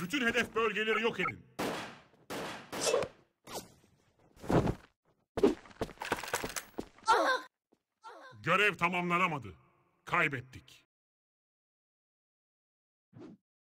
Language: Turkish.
Bütün hedef bölgeleri yok edin. Görev tamamlanamadı. Kaybettik.